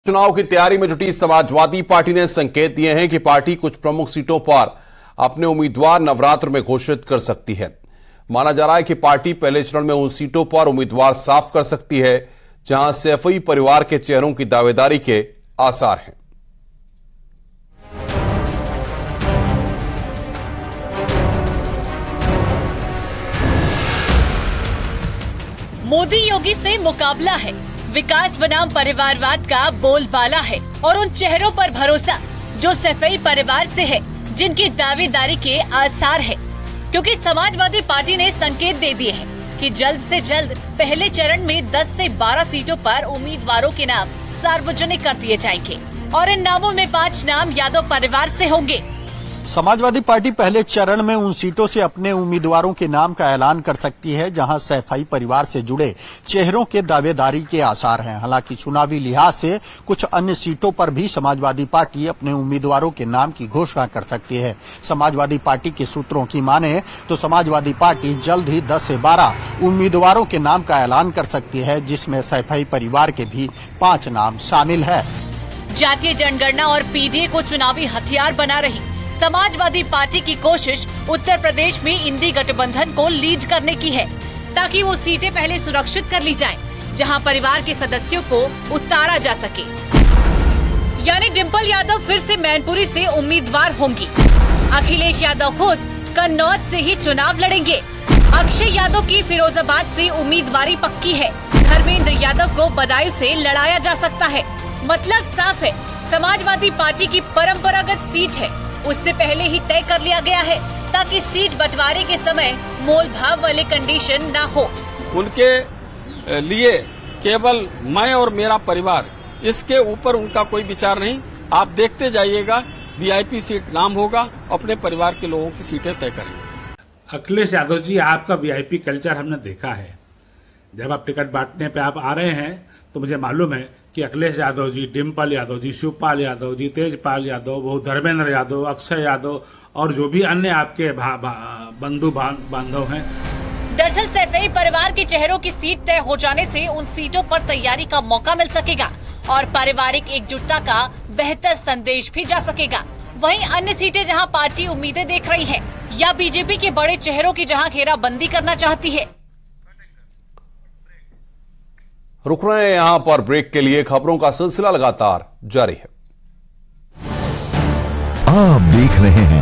चुनाव की तैयारी में जुटी समाजवादी पार्टी ने संकेत दिए हैं कि पार्टी कुछ प्रमुख सीटों पर अपने उम्मीदवार नवरात्र में घोषित कर सकती है। माना जा रहा है कि पार्टी पहले चरण में उन सीटों पर उम्मीदवार साफ कर सकती है जहां सैफई परिवार के चेहरों की दावेदारी के आसार हैं। मोदी योगी से मुकाबला है, विकास बनाम परिवारवाद का बोलबाला है और उन चेहरों पर भरोसा जो सैफई परिवार से है, जिनकी दावेदारी के आसार है। क्योंकि समाजवादी पार्टी ने संकेत दे दिए हैं कि जल्द से जल्द पहले चरण में 10 से 12 सीटों पर उम्मीदवारों के नाम सार्वजनिक कर दिए जाएंगे और इन नामों में 5 नाम यादव परिवार से होंगे। समाजवादी पार्टी पहले चरण में उन सीटों से अपने उम्मीदवारों के नाम का ऐलान कर सकती है जहां सैफई परिवार से जुड़े चेहरों के दावेदारी के आसार हैं। हालांकि चुनावी लिहाज से कुछ अन्य सीटों पर भी समाजवादी पार्टी अपने उम्मीदवारों के नाम की घोषणा कर सकती है। समाजवादी पार्टी के सूत्रों की माने तो समाजवादी पार्टी जल्द ही 10 से 12 उम्मीदवारों के नाम का ऐलान कर सकती है, जिसमें सैफई परिवार के भी 5 नाम शामिल है। जातीय जनगणना और पीडीए को चुनावी हथियार बना रही समाजवादी पार्टी की कोशिश उत्तर प्रदेश में इंडी गठबंधन को लीड करने की है, ताकि वो सीटें पहले सुरक्षित कर ली जाएं, जहां परिवार के सदस्यों को उतारा जा सके। यानी डिंपल यादव फिर से मैनपुरी से उम्मीदवार होंगी। अखिलेश यादव खुद कन्नौज से ही चुनाव लड़ेंगे। अक्षय यादव की फिरोजाबाद से उम्मीदवारी पक्की है। धर्मेंद्र यादव को बदायूं से लड़ाया जा सकता है। मतलब साफ है, समाजवादी पार्टी की परंपरागत सीट है, उससे पहले ही तय कर लिया गया है, ताकि सीट बंटवारे के समय मोल भाव वाले कंडीशन ना हो। उनके लिए केवल मैं और मेरा परिवार, इसके ऊपर उनका कोई विचार नहीं। आप देखते जाइएगा, वीआईपी सीट नाम होगा, अपने परिवार के लोगों की सीटें तय करेंगे। अखिलेश यादव जी, आपका वीआईपी कल्चर हमने देखा है। जब आप टिकट बांटने पे आप आ रहे हैं तो मुझे मालूम है कि अखिलेश यादव जी, डिंपल यादव जी, शिवपाल यादव जी, तेजपाल यादव, धर्मेंद्र यादव, अक्षय यादव और जो भी अन्य आपके बंधु बांधव हैं। दरअसल सैफई परिवार के चेहरों की सीट तय हो जाने से उन सीटों पर तैयारी का मौका मिल सकेगा और पारिवारिक एकजुटता का बेहतर संदेश भी जा सकेगा। वहीं अन्य सीटें जहां पार्टी उम्मीदें देख रही है या बीजेपी के बड़े चेहरों की जहां घेराबंदी करना चाहती है। रुक रहे हैं यहां पर ब्रेक के लिए। खबरों का सिलसिला लगातार जारी है। आप देख रहे हैं